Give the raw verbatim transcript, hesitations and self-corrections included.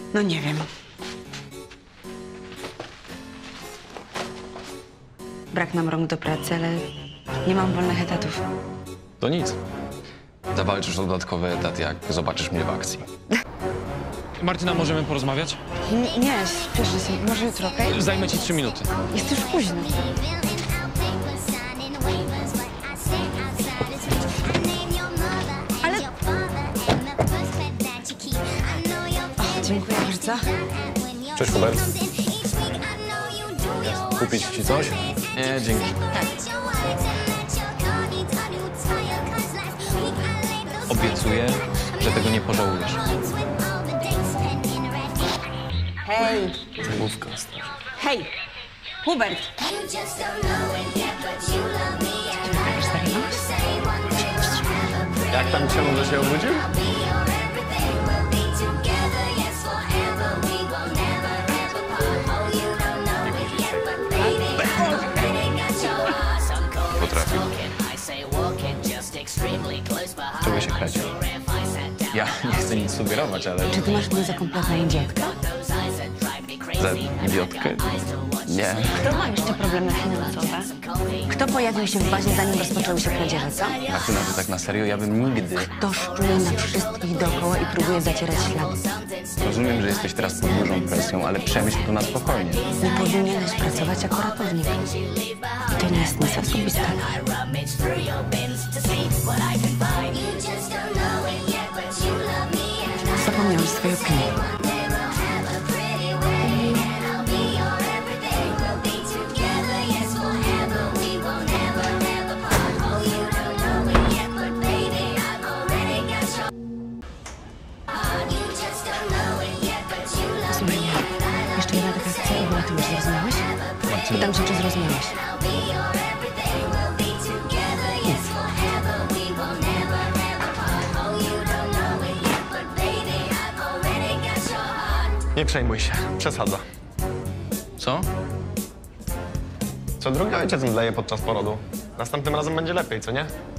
No nie wiem. Brak nam rąk do pracy, ale nie mam wolnych etatów. To nic. Zawalczysz o dodatkowy etat, jak zobaczysz mnie w akcji. Martyna, możemy porozmawiać? N nie, spieszę się. Może jutro, okej? Okay? Zajmę ci trzy minuty. Jest już późno. Ale... O, dziękuję bardzo. Cześć, Hubert. Kupić ci coś? Nie, dzięki. Tak. Obiecuję, że tego nie pożałujesz. Hej! Główka, stary. Hej! Hubert! Jak tam cię może się obudził? Potrafił. Czuję się kradzie. Ja nie chcę nic sugerować, ale... Czy ty masz mnie za kompletną idiotkę? Za idiotkę? Nie. Kto ma jeszcze problemy finansowe? Kto pojawił się w bazie, zanim rozpoczęły się kradzieże, co? Martyna, to tak na serio? Ja bym nigdy... Kto szczuje na wszystkich dookoła i próbuje zacierać ślady? Rozumiem, że jesteś teraz pod dużą presją, ale przemyśl to na spokojnie. Nie powinieneś pracować jako ratownik. I to nie jest nic osobistego. Zapomniałeś swojej opinii. Słuchaj mnie, jeszcze jedna taka akcja, w ogóle ty już zrozumiałeś? Martyna... Pytam się, czy zrozumiałeś? Nic. Nie przejmuj się, przesadza. Co? Co drugi ojciec mdleje podczas porodu. Następnym razem będzie lepiej, co nie?